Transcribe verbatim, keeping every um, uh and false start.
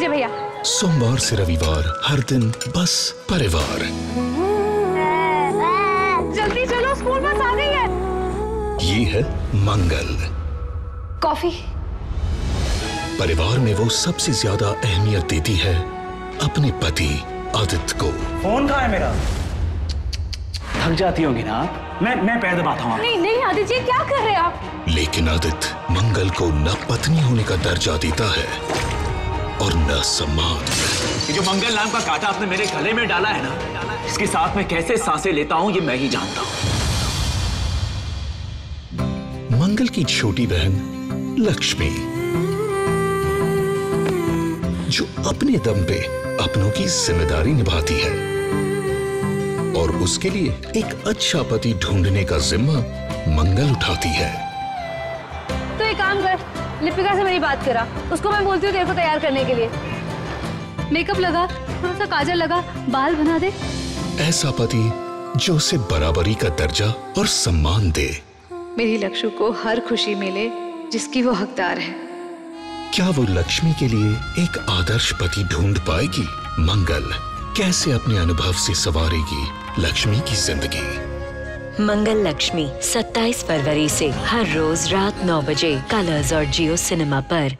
लीजिए भैया। सोमवार से रविवार हर दिन बस परिवार। जल्दी चलो, स्कूल बस आ गई है। ये है मंगल। कॉफी। परिवार में वो सबसे ज्यादा अहमियत देती है अपने पति आदित्य को। फोन कहाँ है मेरा? थक जाती होगी ना आप? मैं मैं पैर दबाता हूँ। नहीं नहीं आदित्य जी, क्या कर रहे हैं आप? लेकिन आदित्य मंगल को न पत्नी होने का दर्जा देता है और न सम्मान। ये जो मंगल नाम का कांटा आपने मेरे गले में डाला है ना, इसके साथ मैं कैसे सांसें लेता हूँ ये मैं ही जानता हूँ। मंगल की छोटी बहन लक्ष्मी, जो अपने दम पे अपनों की जिम्मेदारी निभाती है और उसके लिए एक अच्छा पति ढूंढने का जिम्मा मंगल उठाती है। तो एक काम कर, लिपिका से मेरी बात करा, उसको मैं बोलती हूँ तेरे को तैयार करने के लिए। मेकअप लगा, थोड़ा सा काजल लगा, बाल बना दे। ऐसा पति जो उसे बराबरी का दर्जा और सम्मान दे। मेरी लक्ष्मी को हर खुशी मिले जिसकी वो हकदार है। क्या वो लक्ष्मी के लिए एक आदर्श पति ढूंढ पाएगी? मंगल कैसे अपने अनुभव से संवारेगी लक्ष्मी की जिंदगी? मंगल लक्ष्मी सत्ताईस फरवरी से हर रोज रात नौ बजे कलर्स और जियो सिनेमा पर।